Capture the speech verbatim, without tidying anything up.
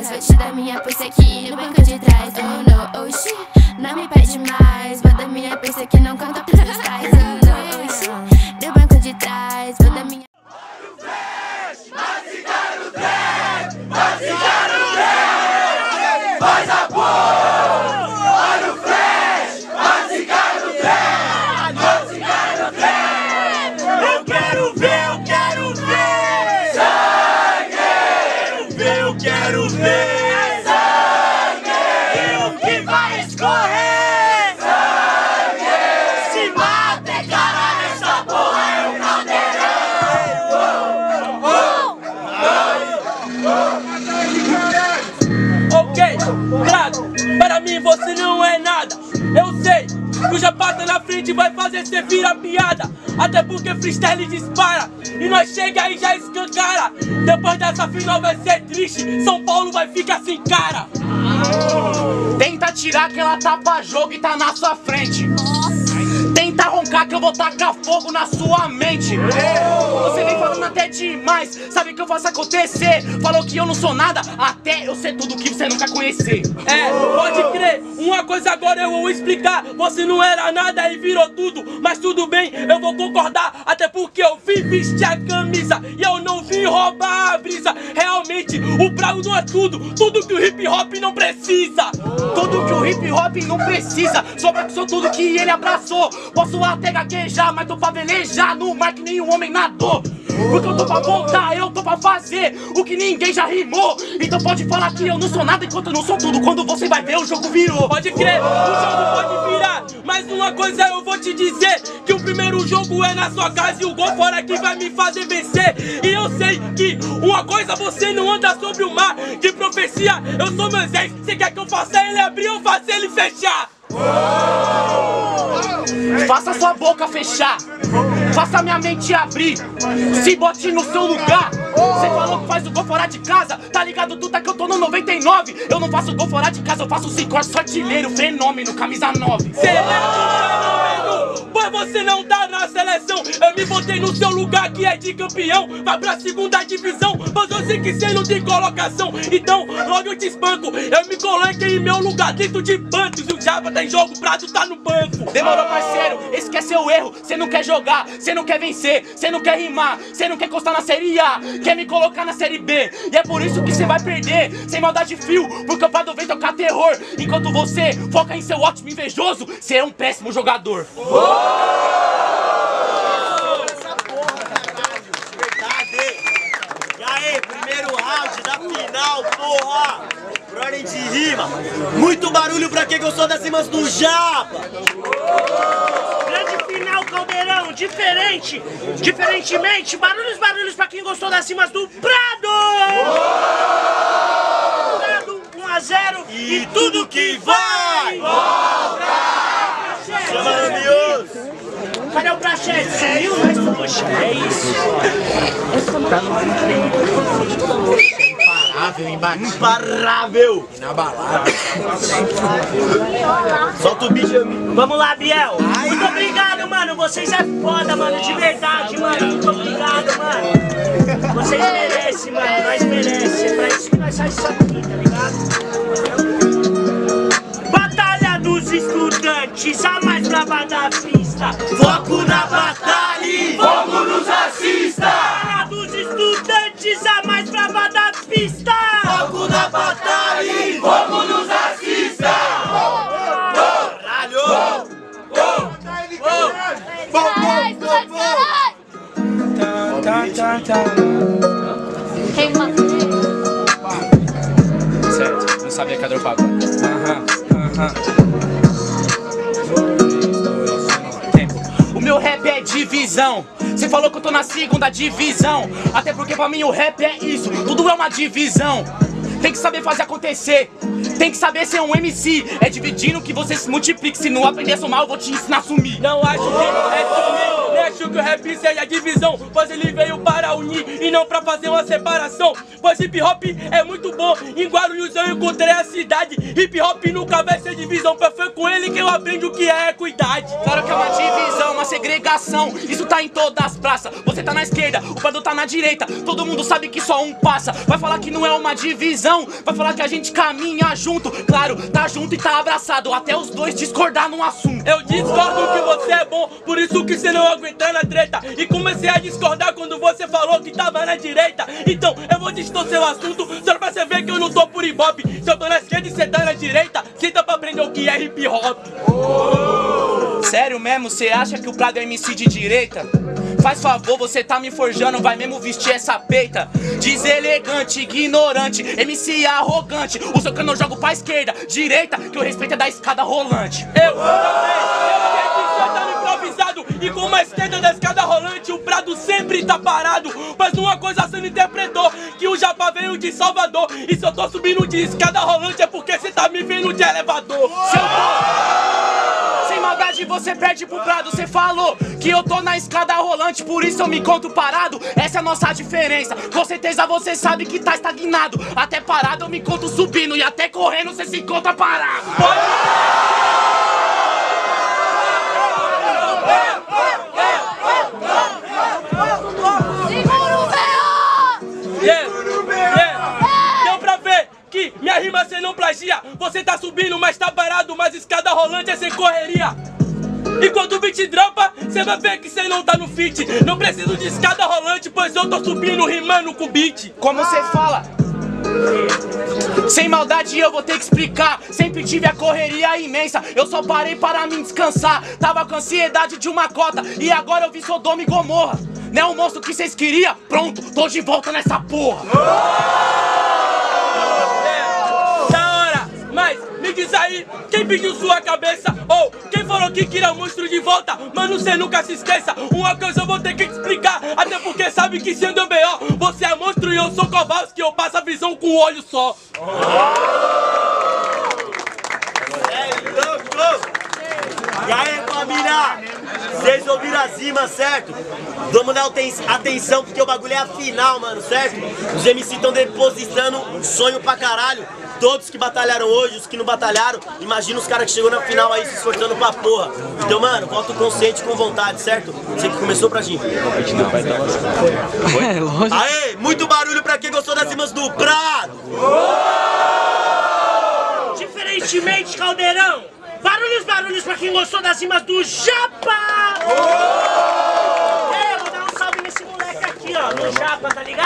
mais. Vou te dar minha pulsa aqui no banco de trás. Oh no, oxi, não me pede mais. Vou dar minha pulsa que não conta pros meus pais. Oh no, oxi, do banco de trás. Vou dar minha... Vai ficar no trem, vai ficar no trem, faz a porra, olha o flash, vai ficar no trem, vai ficar no trem. Eu quero ver, eu quero ver sangue, eu quero ver, eu quero ver sangue, e o que vai escorrer sangue, se mata é caralho, essa porra é um caldeirão. Ok, Drago, para mim você não é nada. Eu sei que o Japata na frente vai fazer você virar piada. Até porque freestyle dispara e nós chega e já escancara. Depois dessa final vai ser triste, São Paulo vai ficar sem cara. Tenta tirar que ela tá pra jogo e tá na sua frente. Tenta roncar que eu vou tacar fogo na sua mente. Você vem falando até demais, sabe que eu faço acontecer. Falou que eu não sou nada, até eu ser tudo que você nunca conhecer. É, pode crer, uma coisa agora eu vou explicar. Você não era nada e virou tudo, mas tudo bem, eu vou concordar. Até porque eu vim vestir a camisa e eu não vim roubar a brisa. Realmente, o bravo não é tudo, tudo que o hip hop não precisa. Tudo que o hip hop não precisa, sobra que sou tudo que ele abraçou. Posso até gaguejar, mas tô pra velejar no mar que nenhum homem nadou. Porque eu tô pra voltar, eu tô pra fazer o que ninguém já rimou. Então pode falar que eu não sou nada enquanto eu não sou tudo. Quando você vai ver, o jogo virou. Pode crer, o jogo pode virar. Mas uma coisa eu vou te dizer, que o primeiro jogo é na sua casa e o gol fora que vai me fazer vencer. E eu sei que uma coisa você não anda sobre o mar. De profecia, eu sou Moisés. Você quer que eu faça ele abrir ou faça ele fechar? Faça sua boca fechar, faça minha mente abrir, se bote no seu lugar. Você falou que faz o gol fora de casa, tá ligado tu tá que eu tô no noventa e nove. Eu não faço gol fora de casa, eu faço cinco horas, artilheiro, fenômeno, camisa nove. Cê é um fenômeno, pois você não tá na seleção. Eu me botei no seu lugar que é de campeão, vai pra segunda divisão, mas eu sei que cê não tem colocação. Então logo eu te espanco, eu me coloquei em meu lugar dentro de bancos. E o Japa tá em jogo, o Prato tá no banco. Demorou, parceiro, esse que é seu erro. Cê não quer jogar, cê não quer vencer, cê não quer rimar, cê não quer encostar na série A, quer me colocar na série B. E é por isso que cê vai perder, sem maldade fio, porque o Pai do Vento é o cara terror. Enquanto você foca em seu ótimo invejoso, cê é um péssimo jogador. E aí, primeiro round da final, porra! Por ordem de rima, muito barulho pra quem gostou das rimas do Japa! Grande final, Caldeirão, diferente! Diferentemente, barulhos, barulhos pra quem gostou das rimas do Prado! Prado, um a zero E, e tudo que vai! Volta! Chama amigos! Cadê o Prachete? Sumiu? Mas poxa, é isso! Imparável, imbatível. Imparável. Inabalável. Solta o bicho. Vamos lá, Biel. Ai. Muito obrigado, mano. Vocês é foda, mano. De verdade, mano. Muito obrigado, mano. Vocês merecem, mano. Nós merecemos. É pra isso que nós saímos aqui, tá ligado? Batalha dos estudantes, a mais brava da pista. Foco na batalha e fogo nos racistas. Batalha dos estudantes, a mais brava da pista. Foco na batalha e fogo nos racistas. Caralho! Certo, não sabia que era o pagode. Aham, aham. O meu rap é divisão. Cê falou que eu tô na segunda divisão. Até porque pra mim o rap é isso, tudo é uma divisão. Tem que saber fazer acontecer, tem que saber ser um M C. É dividindo que você se multiplique. Se não aprender a somar, eu vou te ensinar a sumir. Não acho que é sumir, nem acho que o rap seja divisão, pois ele veio para unir e não para fazer uma separação. Pois hip hop é muito bom, em Guarulhos eu encontrei a cidade. Hip hop nunca vai ser divisão, pois foi com ele que eu aprendi o que é equidade. Claro que é uma divisão, uma segregação, isso tá em todas as praças. Você tá na esquerda, o Prado tá na direita, todo mundo sabe que só um passa. Vai falar que não é uma divisão, vai falar que a gente caminha junto. Claro, tá junto e tá abraçado, até os dois discordar num assunto. Eu discordo que você é bom, por isso que você não aguenta na treta. E comecei a discordar quando você falou que tava na direita. Então eu vou distorcer o assunto, só pra você ver que eu não tô por ibope. Se eu tô na esquerda e você tá na direita, senta pra aprender o que é hip hop. Oh. Sério mesmo, você acha que o Prado é M C de direita? Faz favor, você tá me forjando, vai mesmo vestir essa peita. Deselegante, ignorante, M C arrogante. O seu cano eu jogo pra esquerda, direita, que o respeito é da escada rolante. Eu também, eu sei que você tá no improvisado. E com uma esquerda da escada rolante, o Prado sempre tá parado. Mas uma coisa você não interpretou, que o Japa veio de Salvador. E se eu tô subindo de escada rolante é porque você tá me vendo de elevador. Se eu tô... Sem maldade você perde pro Prado, você falou que eu tô na escada rolante, por isso eu me encontro parado. Essa é a nossa diferença, com certeza você sabe que tá estagnado. Até parado eu me encontro subindo e até correndo você se encontra parado. Segura o B O! Yeah, yeah. Deu pra ver que minha rima cê não plagia. Você tá subindo, mas tá parado, mas escada rolante é sem correria. E quando o beat dropa, cê vai ver que cê não tá no fit. Não preciso de escada rolante, pois eu tô subindo rimando com beat. Como cê fala? Sem maldade eu vou ter que explicar. Sempre tive a correria imensa, eu só parei para me descansar. Tava com ansiedade de uma cota e agora eu vi Sodoma e Gomorra. Não é o monstro que vocês queriam? Pronto, tô de volta nessa porra. É, da hora, mas me diz aí, quem pediu sua cabeça? Ou quem falou que queria monstro de volta? Mano, cê nunca se esqueça, uma coisa eu vou ter que te explicar. Até porque sabe que sendo eu B O, você é monstro e eu sou Kowalski, eu passo a visão com um olho só. É louco! E aí, família? Vocês ouviram as rimas, certo? Vamos dar atenção porque o bagulho é a final, mano, certo? Os M C estão depositando um sonho pra caralho. Todos que batalharam hoje, os que não batalharam, imagina os caras que chegou na final aí se esforçando pra porra. Então, mano, volta consciente com vontade, certo? Você que começou pra gente. É, lógico. Aê, muito barulho pra quem gostou das rimas do Prado! Diferentemente, Caldeirão, barulhos, barulhos pra quem gostou das rimas do Japa! É, vou dar um salve nesse moleque aqui, ó, no Japa, tá ligado?